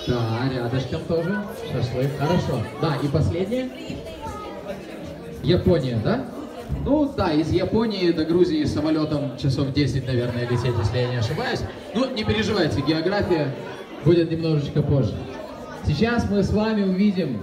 Да, рядышком тоже. Шашлык. Хорошо. Да, и последнее. Япония, да? Ну да, из Японии до Грузии самолетом часов 10, наверное, лететь, если я не ошибаюсь. Ну, не переживайте, география будет немножечко позже. Сейчас мы с вами увидим...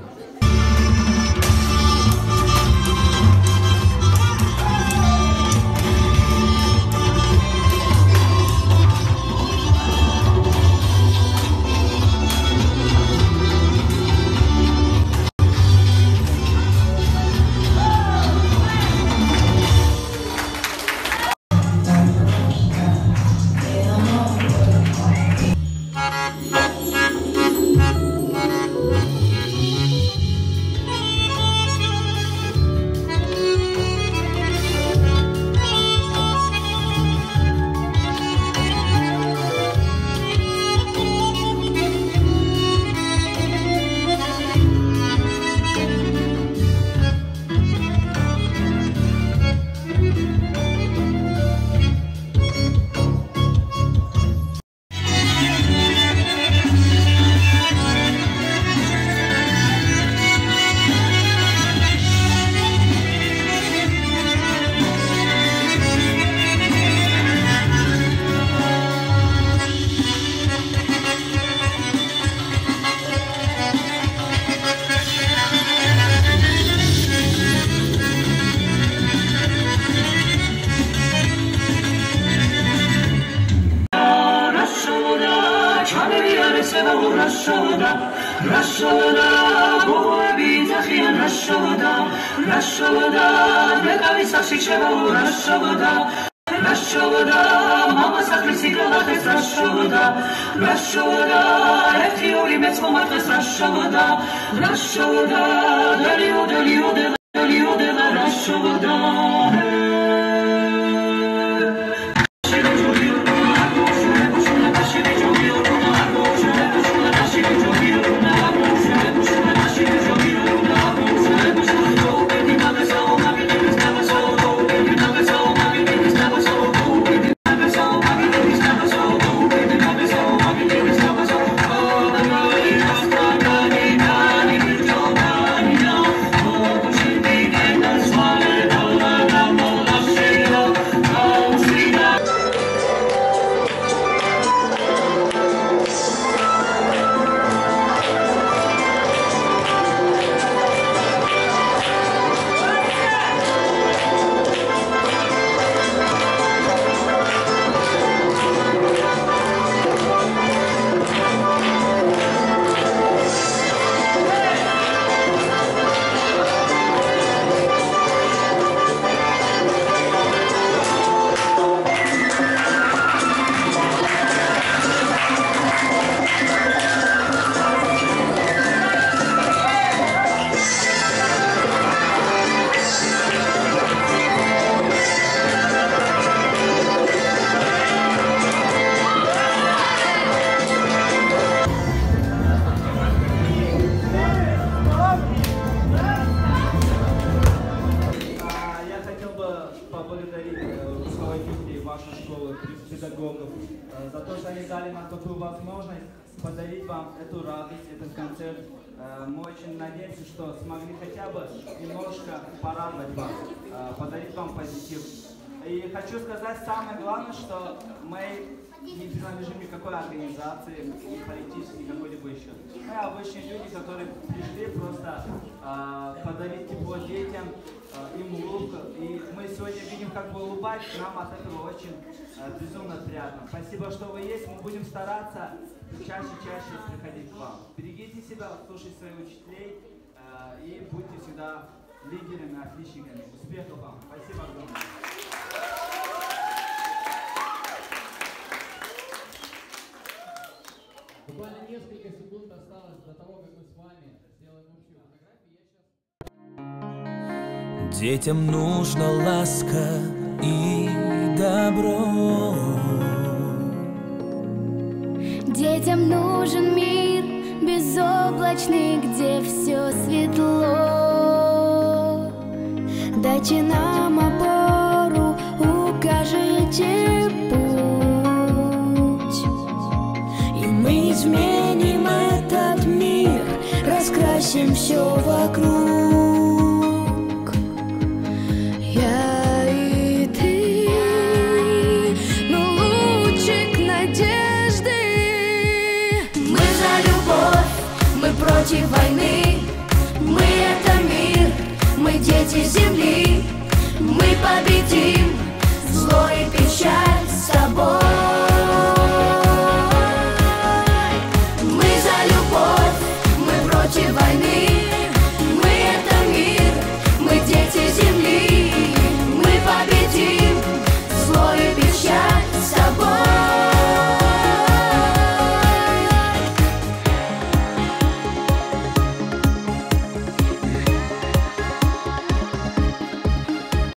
за то, что они дали нам такую возможность подарить вам эту радость, этот концерт. Мы очень надеемся, что смогли хотя бы немножко порадовать вас, подарить вам позитив. И хочу сказать самое главное, что мы не принадлежим никакой организации, ни политической, какой-либо еще. Мы обычные люди, которые пришли просто подарить тепло детям, им улыбку. И мы сегодня видим, как вы улыбаетесь, нам от этого очень безумно приятно. Спасибо, что вы есть, мы будем стараться чаще приходить к вам. Берегите себя, слушайте своих учителей и будьте всегда лидерами, отличниками. Успехов вам. Спасибо огромное. Буквально несколько секунд осталось до того, как мы с вами сделаем общую фотографию. Детям нужна ласка и добро. Детям нужен мир безоблачный, где все светло. Дайте нам опору, укажите путь, и мы изменим это бросим все вокруг. Я и ты, ну лучик надежды. Мы за любовь, мы против войны. Мы это мир, мы дети земли. Мы победим.